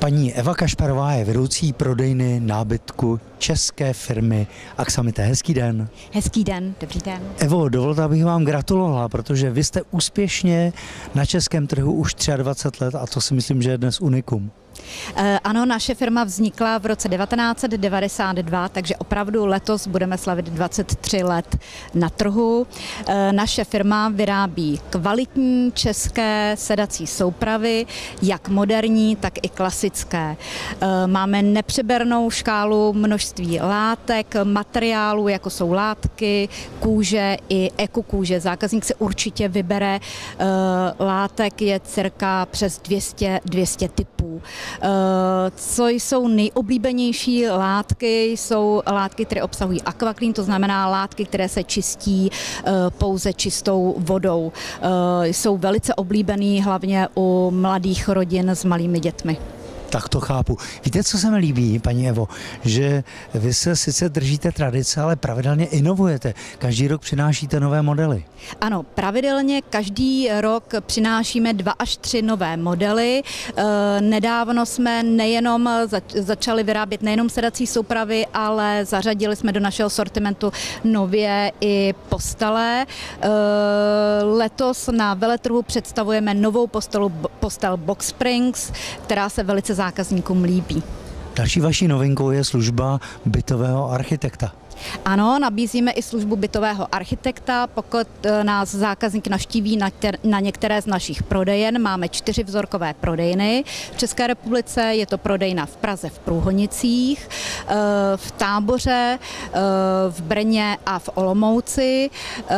Paní Eva Kašparová je vedoucí prodejny nábytku české firmy Aksamité. Hezký den. Hezký den, dobrý den. Evo, dovolte, abych vám gratulovala, protože vy jste úspěšně na českém trhu už 23 let a to si myslím, že je dnes unikum. Ano, naše firma vznikla v roce 1992, takže opravdu letos budeme slavit 23 let na trhu. Naše firma vyrábí kvalitní české sedací soupravy, jak moderní, tak i klasické. Máme nepřebernou škálu množství látek, materiálů, jako jsou látky, kůže i ekokůže. Zákazník si určitě vybere. Látek je cirka přes 200 typů. Co jsou nejoblíbenější látky, jsou látky, které obsahují aquaklin, to znamená látky, které se čistí pouze čistou vodou. Jsou velice oblíbený hlavně u mladých rodin s malými dětmi. Tak to chápu. Víte, co se mi líbí, paní Evo? Že vy se sice držíte tradice, ale pravidelně inovujete. Každý rok přinášíte nové modely. Ano, pravidelně každý rok přinášíme 2 až 3 nové modely. Nedávno jsme nejenom začali vyrábět nejenom sedací soupravy, ale zařadili jsme do našeho sortimentu nově i postele. Letos na veletrhu představujeme novou postel Box Springs, která se velice zákazníkům líbí. Další vaší novinkou je služba bytového architekta. Ano, nabízíme i službu bytového architekta. Pokud nás zákazník navštíví na některé z našich prodejen, máme 4 vzorkové prodejny v České republice. Je to prodejna v Praze v Průhonicích, v Táboře, v Brně a v Olomouci.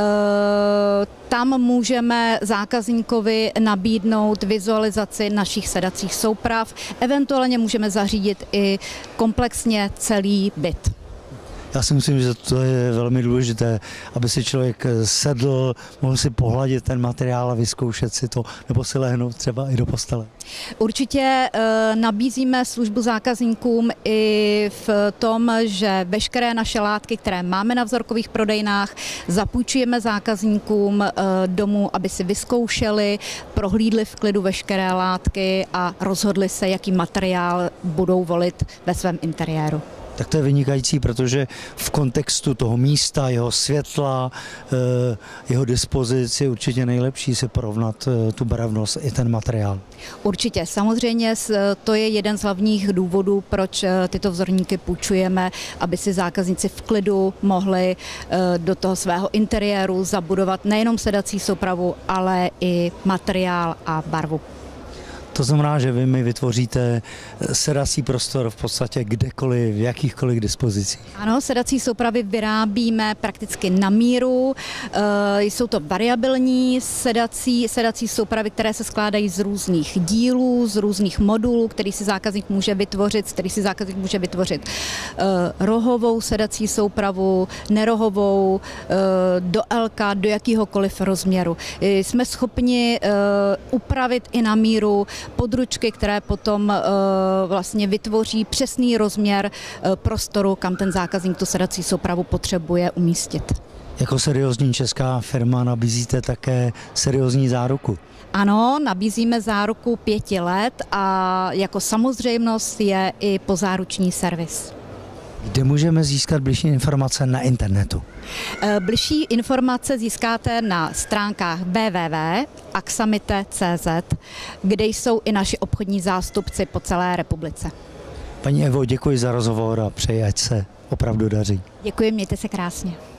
Tam můžeme zákazníkovi nabídnout vizualizaci našich sedacích souprav. Eventuálně můžeme zařídit i komplexně celý byt. Já si myslím, že to je velmi důležité, aby si člověk sedl, mohl si pohladit ten materiál a vyzkoušet si to, nebo si lehnout třeba i do postele. Určitě nabízíme službu zákazníkům i v tom, že veškeré naše látky, které máme na vzorkových prodejnách, zapůjčujeme zákazníkům domů, aby si vyzkoušeli, prohlídli v klidu veškeré látky a rozhodli se, jaký materiál budou volit ve svém interiéru. Tak to je vynikající, protože v kontextu toho místa, jeho světla, jeho dispozici je určitě nejlepší si porovnat tu barevnost i ten materiál. Určitě, samozřejmě to je jeden z hlavních důvodů, proč tyto vzorníky půjčujeme, aby si zákazníci v klidu mohli do toho svého interiéru zabudovat nejenom sedací soupravu, ale i materiál a barvu. To znamená, že vy mi vytvoříte sedací prostor v podstatě kdekoliv, v jakýchkoliv dispozicích. Ano, sedací soupravy vyrábíme prakticky na míru. Jsou to variabilní sedací soupravy, které se skládají z různých dílů, z různých modulů, který si zákazník může vytvořit, rohovou sedací soupravu, nerohovou, do LK, do jakýhokoliv rozměru. Jsme schopni upravit i na míru područky, které potom vlastně vytvoří přesný rozměr prostoru, kam ten zákazník tu sedací soupravu potřebuje umístit. Jako seriózní česká firma nabízíte také seriózní záruku. Ano, nabízíme záruku 5 let a jako samozřejmost je i pozáruční servis. Kde můžeme získat bližší informace na internetu? Bližší informace získáte na stránkách www.aksamite.cz, kde jsou i naši obchodní zástupci po celé republice. Paní Evo, děkuji za rozhovor a přeji, ať se opravdu daří. Děkuji, mějte se krásně.